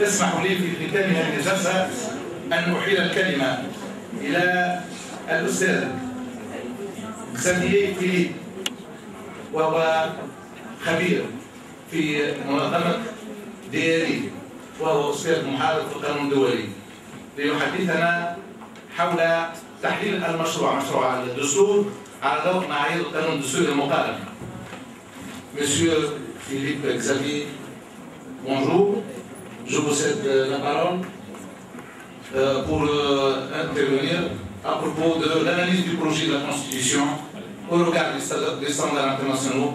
اسمحوا لي في ختام هذه الجلسة أن أحيل الكلمة إلى الأستاذ سامي فيليب، وهو خبير في منظمة دياري، وهو أستاذ محاضر في القانون الدولي، ليحدثنا حول تحليل مشروع الدستور على ضوء معايير القانون الدستوري المقارن. Monsieur Philippe Xavier, bonjour. Je vous cède la parole pour intervenir à propos de l'analyse du projet de la Constitution au regard des standards internationaux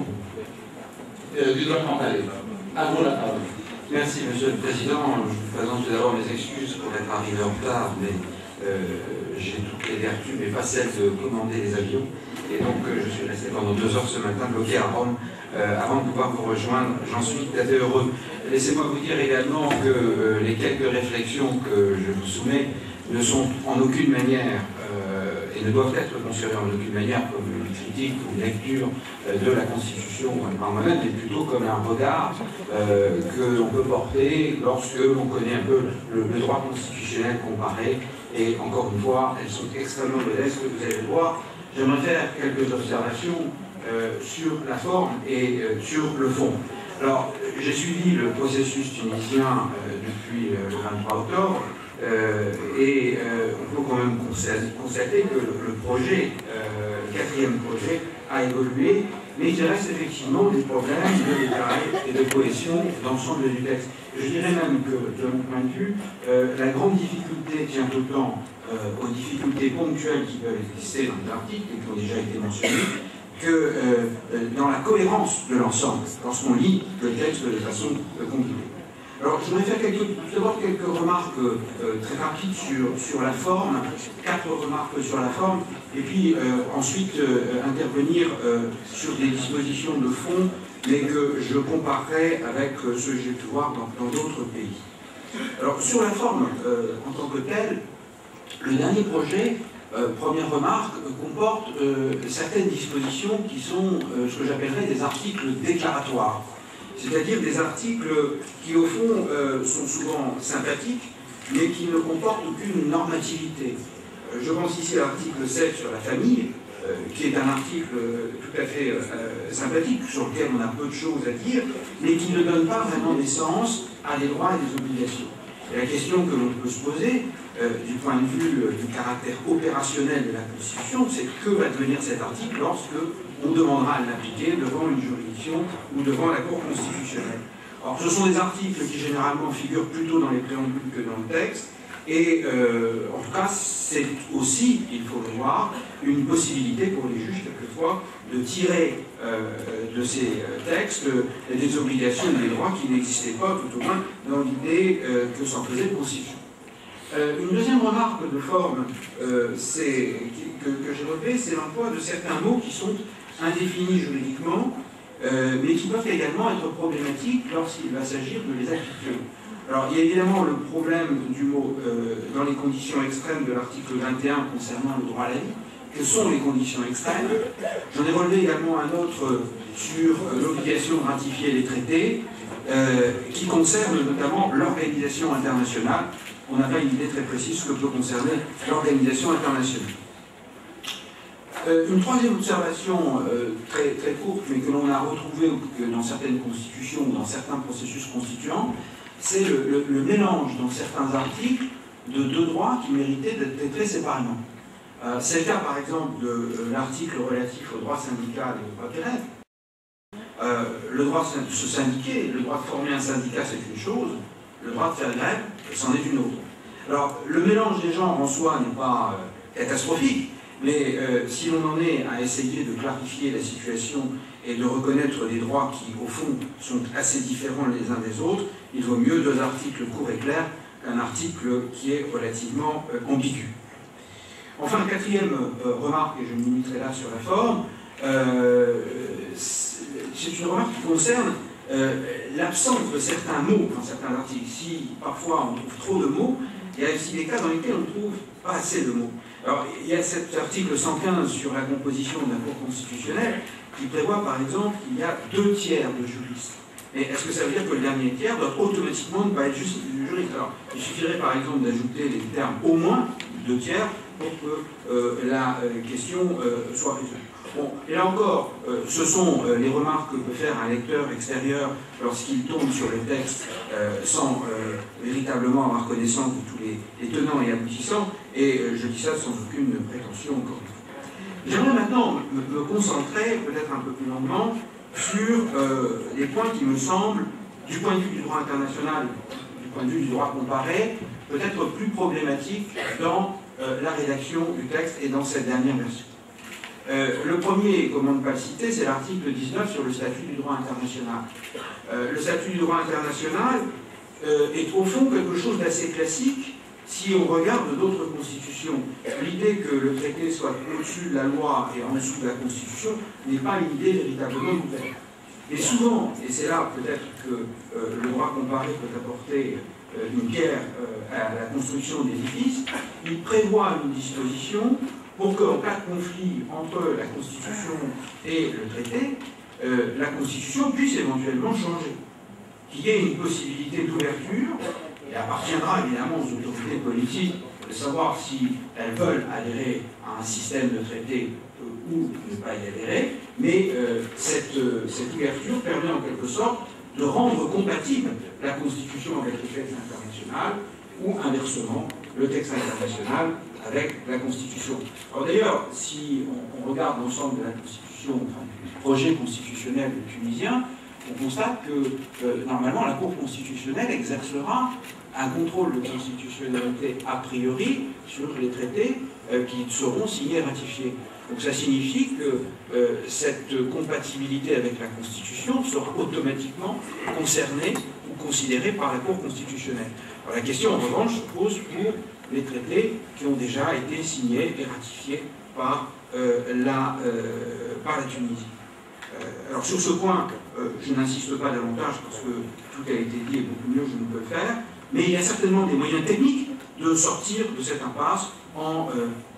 du droit comparé. À vous la parole. Merci, Monsieur le Président. Je vous présente tout d'abord mes excuses pour être arrivé en retard, mais j'ai toutes les vertus, mais pas celles de commander les avions. Et donc, je suis resté pendant 2 heures ce matin bloqué à Rome avant de pouvoir vous rejoindre. J'en suis tout à fait heureux. Laissez-moi vous dire également que les quelques réflexions que je vous soumets ne sont en aucune manière et ne doivent être considérées en aucune manière comme une critique ou une lecture de la Constitution par moi-même, mais plutôt comme un regard que l'on peut porter lorsque l'on connaît un peu le droit constitutionnel comparé. Et encore une fois, elles sont extrêmement modestes, que vous allez le voir. J'aimerais faire quelques observations sur la forme et sur le fond. Alors, j'ai suivi le processus tunisien depuis le 23 octobre et on peut quand même constater que le projet, le 4e projet, a évolué, mais il reste effectivement des problèmes de détail et de cohésion d'ensemble du texte. Je dirais même que, de mon point de vue, la grande difficulté tient autant aux difficultés ponctuelles qui peuvent exister dans les articles et qui ont déjà été mentionnées, que dans la cohérence de l'ensemble, lorsqu'on lit le texte de façon compliquée. Alors, je voudrais faire d'abord quelques remarques très rapides sur la forme, 4 remarques sur la forme, et puis ensuite intervenir sur des dispositions de fond, mais que je comparerai avec ce que j'ai pu voir dans d'autres pays. Alors, sur la forme en tant que telle, le dernier projet, première remarque, comporte certaines dispositions qui sont ce que j'appellerais des articles déclaratoires. C'est-à-dire des articles qui, au fond, sont souvent sympathiques, mais qui ne comportent aucune normativité. Je pense ici à l'article 7 sur la famille, qui est un article tout à fait sympathique, sur lequel on a peu de choses à dire, mais qui ne donne pas vraiment naissance à des droits et des obligations. Et la question que l'on peut se poser, du point de vue du caractère opérationnel de la Constitution, c'est que va devenir cet article lorsque on demandera à l'appliquer devant une juridiction ou devant la Cour constitutionnelle. Alors, ce sont des articles qui généralement figurent plutôt dans les préambules que dans le texte, et en tout cas, c'est aussi, il faut le voir, une possibilité pour les juges, quelquefois, de tirer de ces textes des obligations et des droits qui n'existaient pas, tout au moins, dans l'idée que s'en faisait la Constitution. Une deuxième remarque de forme que j'ai relevée, c'est l'emploi de certains mots qui sont indéfinis juridiquement, mais qui peuvent également être problématiques lorsqu'il va s'agir de les appliquer. Alors, il y a évidemment le problème du mot dans les conditions extrêmes de l'article 21 concernant le droit à la vie. Que sont les conditions extrêmes? J'en ai relevé également un autre sur l'obligation de ratifier les traités, qui concerne notamment l'organisation internationale. On n'a pas une idée très précise que peut concerner l'organisation internationale. Une troisième observation très courte, mais que l'on a retrouvée dans certaines constitutions ou dans certains processus constituants, c'est le mélange dans certains articles de 2 droits qui méritaient d'être traités séparément. C'est le cas par exemple de l'article relatif au droit syndical et au droit de grève. Le droit de se syndiquer, le droit de former un syndicat, c'est une chose, le droit de faire grève, c'en est une autre. Alors, le mélange des genres en soi n'est pas catastrophique, mais si l'on en est à essayer de clarifier la situation et de reconnaître des droits qui, au fond, sont assez différents les uns des autres, il vaut mieux 2 articles courts et clairs qu'un article qui est relativement ambigu. Enfin, 4e remarque, et je me limiterai là sur la forme, c'est une remarque qui concerne l'absence de certains mots dans certains articles. Si parfois on trouve trop de mots, il y a aussi des cas dans lesquels on ne trouve pas assez de mots. Alors, il y a cet article 115 sur la composition de la Cour constitutionnelle qui prévoit par exemple qu'il y a 2 tiers de juristes. Mais est-ce que ça veut dire que le dernier tiers doit automatiquement ne pas être juste juriste? Alors, il suffirait par exemple d'ajouter les termes au moins 2 tiers pour que la question soit résolue. Bon, et là encore, ce sont les remarques que peut faire un lecteur extérieur lorsqu'il tombe sur le texte sans véritablement avoir connaissance de tous les tenants et aboutissants, et je dis ça sans aucune prétention encore une fois. J'aimerais maintenant me concentrer, peut-être un peu plus longuement, sur les points qui me semblent, du point de vue du droit international, du point de vue du droit comparé, peut-être plus problématiques dans la rédaction du texte et dans cette dernière version. Le premier, comment ne pas le citer, c'est l'article 19 sur le statut du droit international. Le statut du droit international est au fond quelque chose d'assez classique si on regarde d'autres constitutions. L'idée que le traité soit au-dessus de la loi et en dessous de la Constitution n'est pas une idée véritablement nouvelle. Et souvent, et c'est là peut-être que le droit comparé peut apporter une pierre à la construction d'édifices, il prévoit une disposition pour qu'en cas de conflit entre la Constitution et le traité, la Constitution puisse éventuellement changer. Qu'il y ait une possibilité d'ouverture, et appartiendra évidemment aux autorités politiques de savoir si elles veulent adhérer à un système de traité ou ne pas y adhérer, mais cette ouverture permet en quelque sorte de rendre compatible la Constitution avec le texte international ou inversement le texte international avec la Constitution. Alors d'ailleurs, si on regarde l'ensemble de la Constitution, enfin, du projet constitutionnel tunisien, on constate que normalement la Cour constitutionnelle exercera un contrôle de constitutionnalité a priori sur les traités qui seront signés et ratifiés. Donc ça signifie que cette compatibilité avec la Constitution sera automatiquement concernée ou considérée par la Cour constitutionnelle. Alors la question en revanche se pose pour les traités qui ont déjà été signés et ratifiés par la Tunisie. Alors sur ce point, je n'insiste pas davantage parce que tout a été dit et beaucoup mieux je ne peux le faire, mais il y a certainement des moyens techniques de sortir de cette impasse en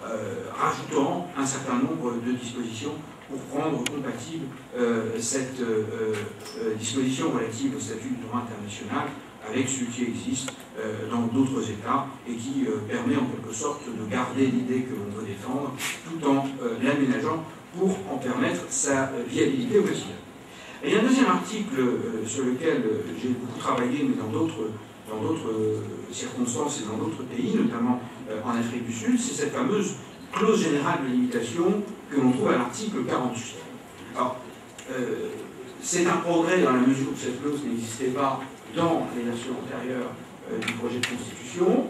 rajoutant un certain nombre de dispositions pour rendre compatible cette disposition relative au statut du droit international avec celui qui existe dans d'autres États et qui permet en quelque sorte de garder l'idée que l'on veut défendre tout en l'aménageant pour en permettre sa viabilité au quotidien. Et il y a un deuxième article sur lequel j'ai beaucoup travaillé, mais dans d'autres circonstances et dans d'autres pays, notamment en Afrique du Sud, c'est cette fameuse clause générale de limitation que l'on trouve à l'article 48. Alors, c'est un progrès dans la mesure où cette clause n'existait pas dans les versions antérieures du projet de constitution.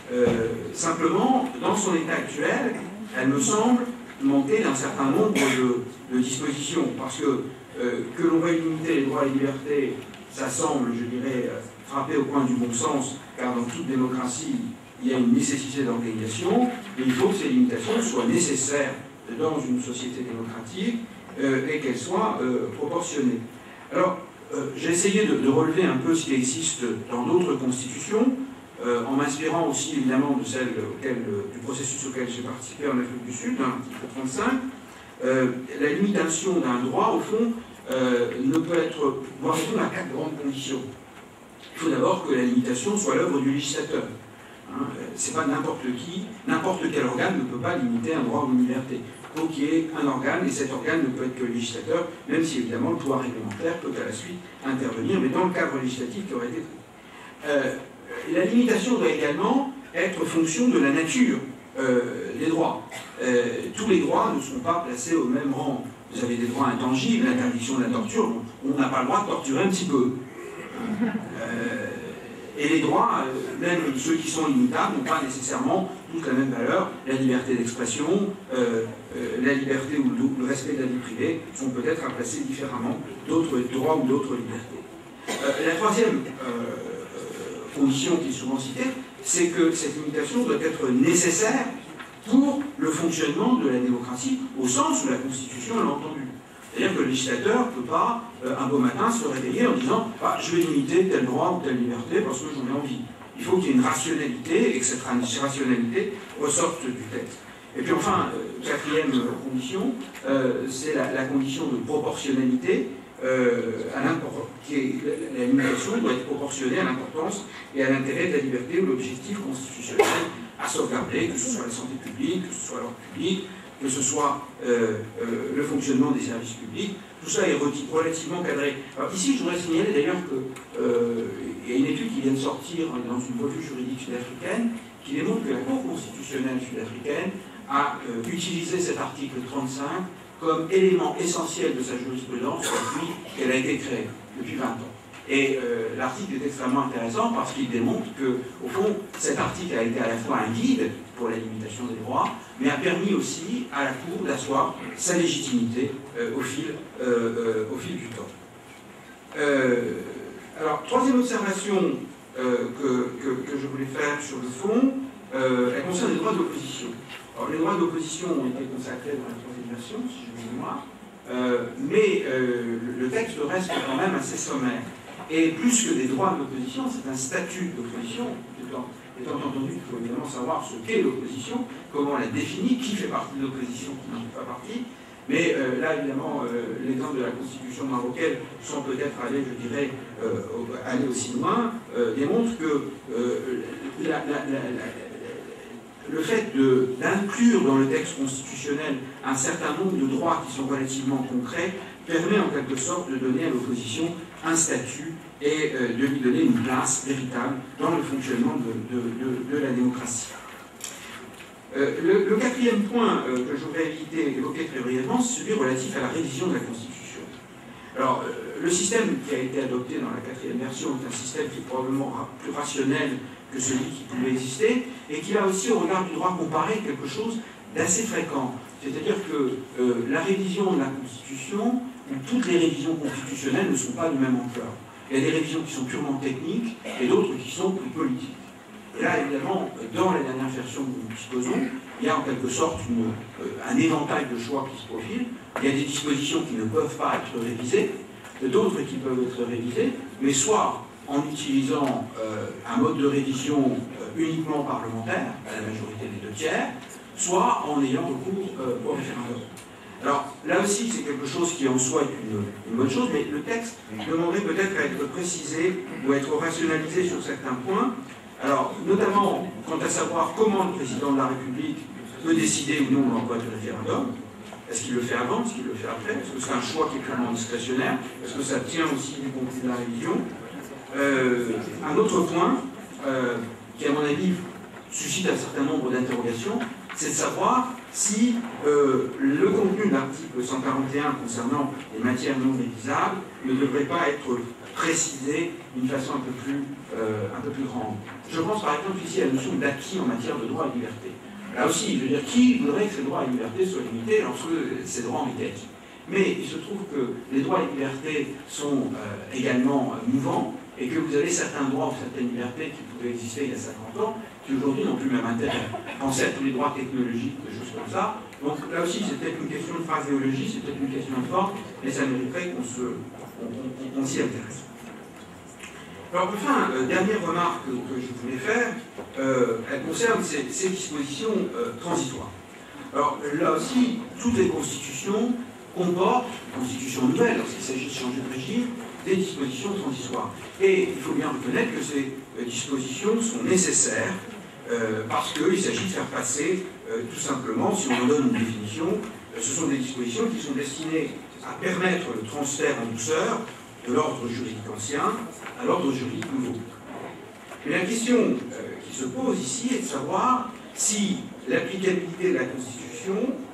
Simplement, dans son état actuel, elle me semble manquer d'un certain nombre de dispositions, parce que l'on veuille limiter les droits et libertés, ça semble, je dirais, frapper au coin du bon sens, car dans toute démocratie, il y a une nécessité d'organisation, mais il faut que ces limitations soient nécessaires dans une société démocratique et qu'elles soient proportionnées. Alors, j'ai essayé de relever un peu ce qui existe dans d'autres constitutions, en m'inspirant aussi évidemment de celle du processus auquel j'ai participé en Afrique du Sud, dans l'article 35. La limitation d'un droit, au fond, ne peut être, doit répondre à 4 grandes conditions. Il faut d'abord que la limitation soit l'œuvre du législateur. C'est pas n'importe qui, n'importe quel organe ne peut pas limiter un droit ou une liberté. Il faut qu'il y ait un organe, et cet organe ne peut être que le législateur, même si évidemment le pouvoir réglementaire peut à la suite intervenir, mais dans le cadre législatif qui aurait été pris. La limitation doit également être fonction de la nature des droits. Tous les droits ne sont pas placés au même rang. Vous avez des droits intangibles, l'interdiction de la torture, on n'a pas le droit de torturer un petit peu. Et les droits, même ceux qui sont limitables, n'ont pas nécessairement toute la même valeur. La liberté d'expression, la liberté ou le respect de la vie privée sont peut-être à placer différemment d'autres droits ou d'autres libertés. La troisième condition qui est souvent citée, c'est que cette limitation doit être nécessaire pour le fonctionnement de la démocratie, au sens où la Constitution l'a entendu. C'est-à-dire que le législateur ne peut pas, un beau matin, se réveiller en disant « je vais limiter tel droit ou telle liberté parce que j'en ai envie ». Il faut qu'il y ait une rationalité et que cette rationalité ressorte du texte. Et puis enfin, quatrième condition, c'est la condition de proportionnalité. la limitation doit être proportionnée à l'importance et à l'intérêt de la liberté ou l'objectif constitutionnel à sauvegarder, que ce soit la santé publique, que ce soit l'ordre public, que ce soit le fonctionnement des services publics. Tout ça est relativement cadré. Alors ici, je voudrais signaler d'ailleurs qu'il y a une étude qui vient de sortir dans une revue juridique sud-africaine qui démontre que la Cour constitutionnelle sud-africaine a utilisé cet article 35 comme élément essentiel de sa jurisprudence depuis qu'elle a été créée, depuis 20 ans. Et l'article est extrêmement intéressant parce qu'il démontre que, au fond, cet article a été à la fois un guide pour la limitation des droits, mais a permis aussi à la Cour d'asseoir sa légitimité au fil du temps. Alors, troisième observation que je voulais faire sur le fond, elle concerne les droits d'opposition. Alors, les droits d'opposition ont été consacrés dans la troisième version, si je me mémoire, mais le texte reste quand même assez sommaire. Et plus que des droits d'opposition, c'est un statut d'opposition, étant entendu qu'il faut évidemment savoir ce qu'est l'opposition, comment on la définit, qui fait partie de l'opposition, qui n'en fait pas partie. Mais là, évidemment, l'exemple de la constitution marocaine, sans peut-être aller, je dirais, aller aussi loin, démontre que le fait d'inclure dans le texte constitutionnel un certain nombre de droits qui sont relativement concrets permet en quelque sorte de donner à l'opposition un statut et de lui donner une place véritable dans le fonctionnement de la démocratie. Le quatrième point que je voudrais évoquer très brièvement, c'est celui relatif à la révision de la Constitution. Alors, le système qui a été adopté dans la quatrième version est un système qui est probablement plus rationnel que celui qui pouvait exister, et qui a aussi, au regard du droit comparé, quelque chose d'assez fréquent. C'est-à-dire que la révision de la Constitution, ou toutes les révisions constitutionnelles, ne sont pas de même ampleur. Il y a des révisions qui sont purement techniques, et d'autres qui sont plus politiques. Et là, évidemment, dans la dernière version que nous disposons, il y a en quelque sorte un éventail de choix qui se profile. Il y a des dispositions qui ne peuvent pas être révisées, d'autres qui peuvent être révisées, mais soit en utilisant un mode de révision uniquement parlementaire, à la majorité des 2/3, soit en ayant recours au référendum. Alors, là aussi, c'est quelque chose qui en soi est une bonne chose, mais le texte demanderait peut-être à être précisé ou à être rationalisé sur certains points. Alors, notamment, quant à savoir comment le président de la République peut décider ou non l'envoi du référendum. Est-ce qu'il le fait avant? Est-ce qu'il le fait après? Est-ce que c'est un choix qui est purement discrétionnaire? Est-ce que ça tient aussi du contenu de la révision? Un autre point, qui à mon avis suscite un certain nombre d'interrogations, c'est de savoir si le contenu de l'article 141 concernant les matières non révisables ne devrait pas être précisé d'une façon un peu plus grande. Je pense par exemple ici à la notion d'acquis en matière de droits et libertés. Là aussi, je veux dire, qui voudrait que ces droits et libertés soient limités lorsque ces droits ont été acquis? Mais il se trouve que les droits et libertés sont également mouvants, et que vous avez certains droits ou certaines libertés qui pouvaient exister il y a 50 ans, qui aujourd'hui n'ont plus même intérêt. Pensez à tous les droits technologiques, des choses comme ça. Donc là aussi, c'est peut-être une question de phraséologie, c'est peut-être une question de forme, mais ça mériterait qu'on s'y intéresse. Alors enfin, dernière remarque que je voulais faire, elle concerne ces dispositions transitoires. Alors là aussi, toutes les constitutions comportent, constitutions nouvelles, lorsqu'il s'agit de changer de régime, des dispositions transitoires. Et il faut bien reconnaître que ces dispositions sont nécessaires parce qu'il s'agit de faire passer, tout simplement, si on en donne une définition, ce sont des dispositions qui sont destinées à permettre le transfert en douceur de l'ordre juridique ancien à l'ordre juridique nouveau. Mais la question qui se pose ici est de savoir si l'applicabilité de la Constitution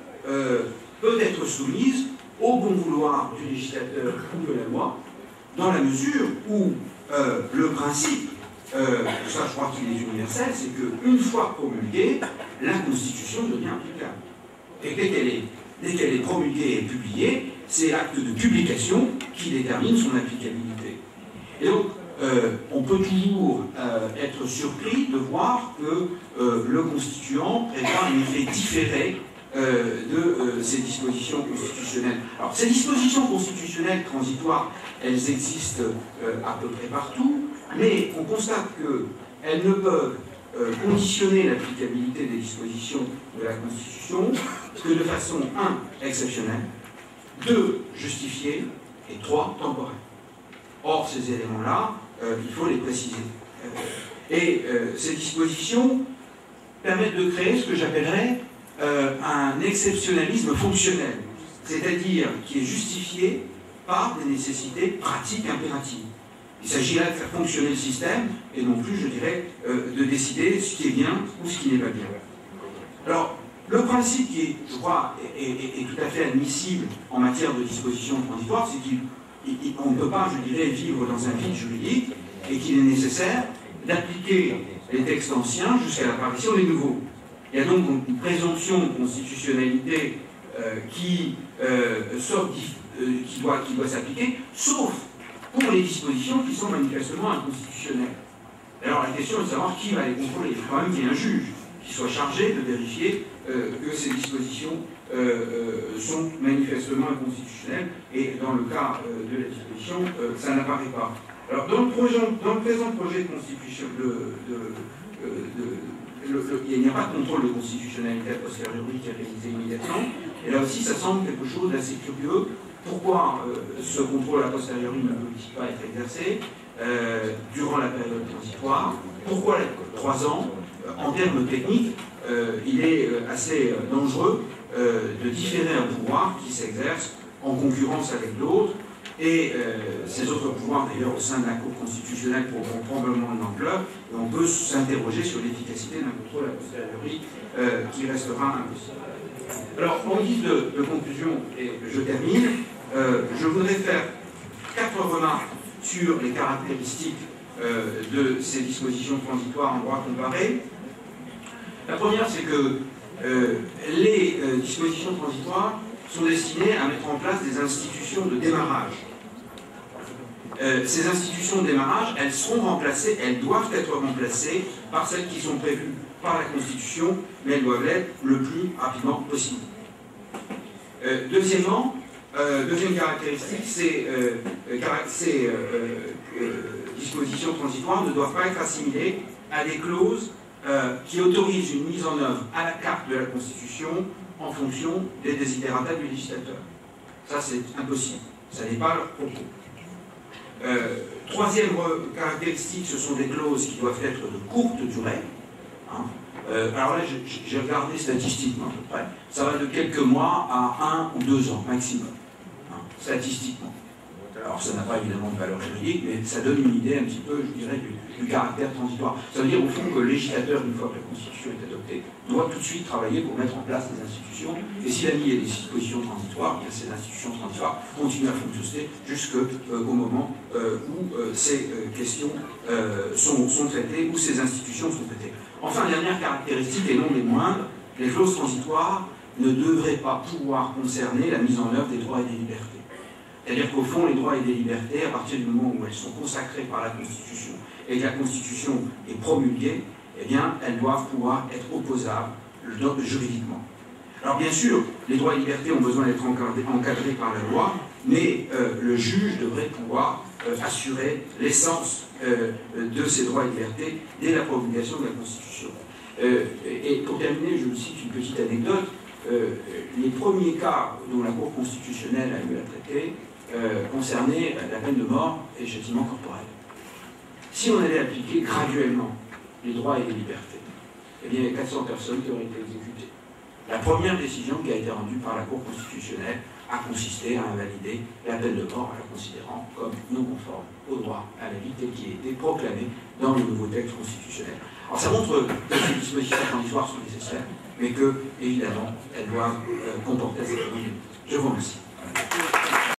peut être soumise au bon vouloir du législateur ou de la loi, dans la mesure où le principe, ça je crois qu'il est universel, c'est qu'une fois promulguée, la Constitution devient applicable. Et dès qu'elle est promulguée et publiée, c'est l'acte de publication qui détermine son applicabilité. Et donc, on peut toujours être surpris de voir que le constituant prévoit un effet différé de ces dispositions constitutionnelles. Alors, ces dispositions constitutionnelles transitoires, elles existent à peu près partout, mais on constate qu'elles ne peuvent conditionner l'applicabilité des dispositions de la Constitution que de façon 1. Exceptionnelle, 2. Justifiée, et 3 temporels. Or, ces éléments-là, il faut les préciser. Ces dispositions permettent de créer ce que j'appellerais un exceptionnalisme fonctionnel, c'est-à-dire qui est justifié par des nécessités pratiques impératives. Il s'agirait de faire fonctionner le système et non plus, je dirais, de décider ce qui est bien ou ce qui n'est pas bien. Alors, le principe qui, je crois, est tout à fait admissible en matière de dispositions transitoires, c'est qu'on ne peut pas, je dirais, vivre dans un vide juridique et qu'il est nécessaire d'appliquer les textes anciens jusqu'à l'apparition des nouveaux. Il y a donc une présomption de constitutionnalité qui doit s'appliquer, sauf pour les dispositions qui sont manifestement inconstitutionnelles. Alors la question est de savoir qui va les contrôler. Il faut quand même qu'il y ait un juge qui soit chargé de vérifier que ces dispositions sont manifestement inconstitutionnelles, et dans le cas de la disposition, ça n'apparaît pas. Alors dans le présent projet de constitution, il n'y a pas de contrôle de constitutionnalité a posteriori qui est réalisé immédiatement, et là aussi ça semble quelque chose d'assez curieux. Pourquoi ce contrôle a posteriori ne peut-il pas être exercé durant la période transitoire? Pourquoi 3 ans? En termes techniques, il est assez dangereux de différer un pouvoir qui s'exerce en concurrence avec l'autre, et ces autres pouvoirs d'ailleurs au sein de la Cour constitutionnelle prendront probablement une ampleur, et on peut s'interroger sur l'efficacité d'un contrôle a posteriori qui restera impossible. Alors, en guise de conclusion, et je termine, je voudrais faire 4 remarques sur les caractéristiques de ces dispositions transitoires en droit comparé. La première, c'est que les dispositions transitoires sont destinées à mettre en place des institutions de démarrage. Ces institutions de démarrage, elles seront remplacées, elles doivent être remplacées par celles qui sont prévues par la Constitution, mais elles doivent l'être le plus rapidement possible. Deuxièmement, deuxième caractéristique, ces dispositions transitoires ne doivent pas être assimilées à des clauses qui autorisent une mise en œuvre à la carte de la Constitution en fonction des desiderata du législateur. Ça, c'est impossible. Ça n'est pas leur propos. Troisième caractéristique, ce sont des clauses qui doivent être de courte durée. Hein. Alors là, j'ai regardé statistiquement à peu près. Ça va de quelques mois à 1 ou 2 ans maximum, hein, statistiquement. Alors ça n'a pas évidemment de valeur juridique, mais ça donne une idée un petit peu, je dirais, du caractère transitoire. Ça veut dire au fond que le législateur, une fois que la Constitution est adoptée, doit tout de suite travailler pour mettre en place des institutions. Et s'il a mis des dispositions transitoires, bien ces institutions transitoires continuent à fonctionner jusqu'au moment où ces questions sont traitées, où ces institutions sont traitées. Enfin, dernière caractéristique, et non des moindres, les clauses transitoires ne devraient pas pouvoir concerner la mise en œuvre des droits et des libertés. C'est-à-dire qu'au fond, les droits et les libertés, à partir du moment où elles sont consacrées par la Constitution et que la Constitution est promulguée, eh bien, elles doivent pouvoir être opposables juridiquement. Alors bien sûr, les droits et libertés ont besoin d'être encadrés par la loi, mais le juge devrait pouvoir assurer l'essence de ces droits et libertés dès la promulgation de la Constitution. Et pour terminer, je vous cite une petite anecdote. Les premiers cas dont la Cour constitutionnelle a eu à traiter concernaient la peine de mort et le châtiment corporel. Si on allait appliquer graduellement les droits et les libertés, eh bien, il y a 400 personnes qui auraient été exécutées. La première décision qui a été rendue par la Cour constitutionnelle a consisté à invalider la peine de mort en la considérant comme non conforme au droit à la vie tel qui a été proclamé dans le nouveau texte constitutionnel. Alors ça montre que ces dispositions transitoires sont nécessaires, mais que, évidemment, elles doivent comporter cette limites. Je vous remercie.